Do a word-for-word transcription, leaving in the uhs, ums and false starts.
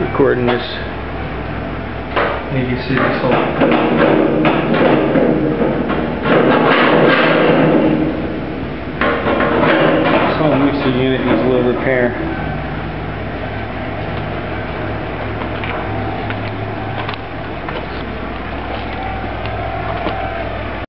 recording this Navy City Salt. Salt mixer unit needs a little repair.